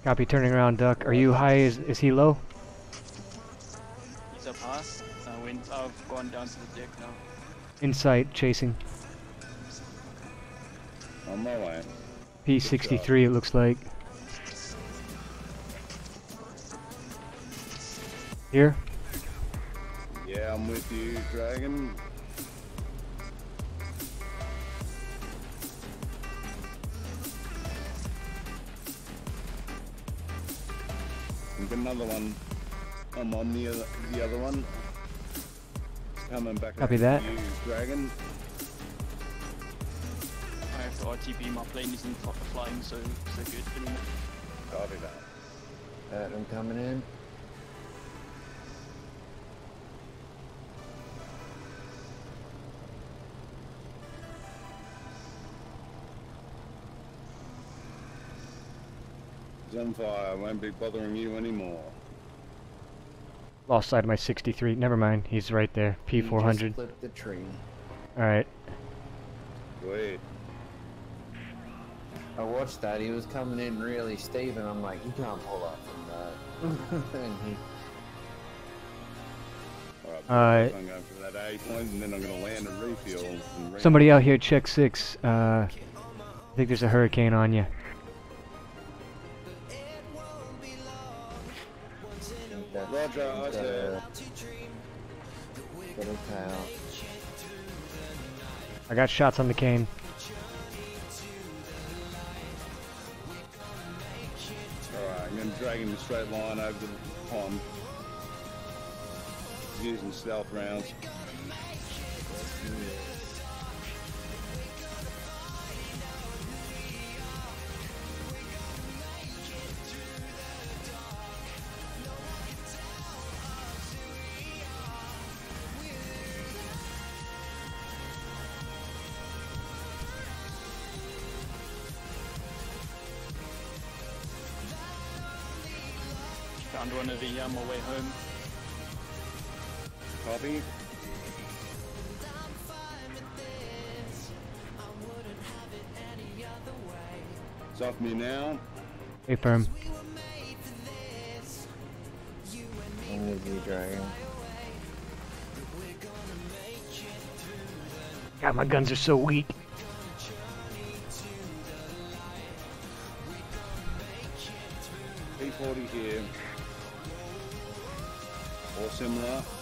Copy, turning around, Duck. Are you high? Is he low? He's up high. I've gone down to the deck now. Insight, chasing. On my way. P63, it looks like. Here? Yeah, I'm with you, Dragon. I've got another one. I'm on the other one. It's coming back. Copy that. You, Dragon. I have to RTB. My plane isn't flying so good anymore. Copy that. I'm coming in. Zenfire, I won't be bothering you anymore. Lost sight of my 63. Never mind, he's right there. P400. He just clipped the tree. Alright. Wait. I watched that. He was coming in really steep, and I'm like, he can't pull up from that. And he... Alright, I'm going for that A point, and then I'm going to land a refuel. Somebody out here, check 6. I think there's a hurricane on you. Roger, I said. I got shots on the cane. Alright, I'm going to drag him a straight line over the pond. Using stealth rounds. Found one of the on my way home. Copy. It's off me now. Stay firm. I'm with you, Dragon. God, my guns are so weak. P40 here. Or similar.